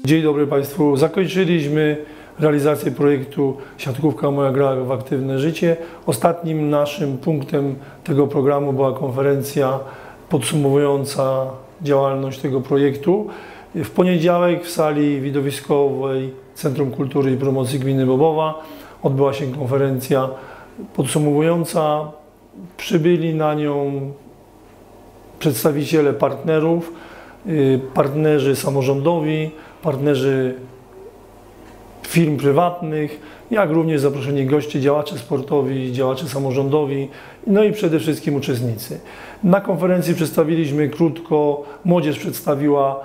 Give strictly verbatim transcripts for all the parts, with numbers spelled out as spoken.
Dzień dobry Państwu. Zakończyliśmy realizację projektu Siatkówka Moja gra w aktywne życie. Ostatnim naszym punktem tego programu była konferencja podsumowująca działalność tego projektu. W poniedziałek w sali widowiskowej Centrum Kultury i Promocji Gminy Bobowa odbyła się konferencja podsumowująca. Przybyli na nią przedstawiciele partnerów, partnerzy samorządowi, partnerzy firm prywatnych, jak również zaproszeni goście, działacze sportowi, działacze samorządowi, no i przede wszystkim uczestnicy. Na konferencji przedstawiliśmy krótko, młodzież przedstawiła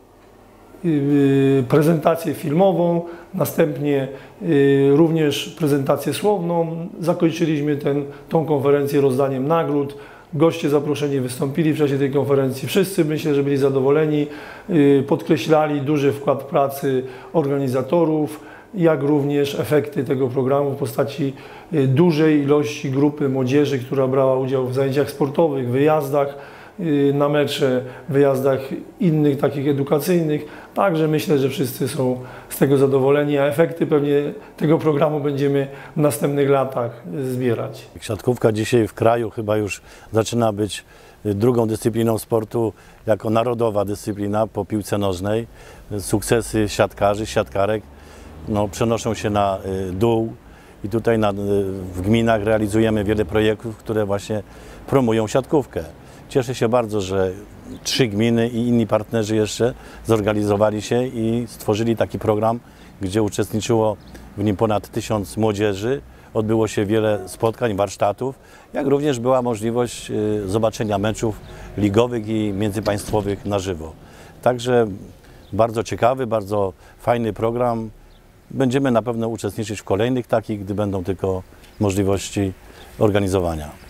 prezentację filmową, następnie również prezentację słowną. Zakończyliśmy ten, tą konferencję rozdaniem nagród. Goście zaproszeni wystąpili w czasie tej konferencji. Wszyscy, myślę, że byli zadowoleni. Podkreślali duży wkład pracy organizatorów, jak również efekty tego programu w postaci dużej ilości grupy młodzieży, która brała udział w zajęciach sportowych, wyjazdach na mecze, wyjazdach innych takich edukacyjnych. Także myślę, że wszyscy są z tego zadowoleni, a efekty pewnie tego programu będziemy w następnych latach zbierać. Siatkówka dzisiaj w kraju chyba już zaczyna być drugą dyscypliną sportu jako narodowa dyscyplina po piłce nożnej. Sukcesy siatkarzy, siatkarek no, przenoszą się na dół i tutaj na, w gminach realizujemy wiele projektów, które właśnie promują siatkówkę. Cieszę się bardzo, że trzy gminy i inni partnerzy jeszcze zorganizowali się i stworzyli taki program, gdzie uczestniczyło w nim ponad tysiąc młodzieży. Odbyło się wiele spotkań, warsztatów, jak również była możliwość zobaczenia meczów ligowych i międzypaństwowych na żywo. Także bardzo ciekawy, bardzo fajny program. Będziemy na pewno uczestniczyć w kolejnych takich, gdy będą tylko możliwości organizowania.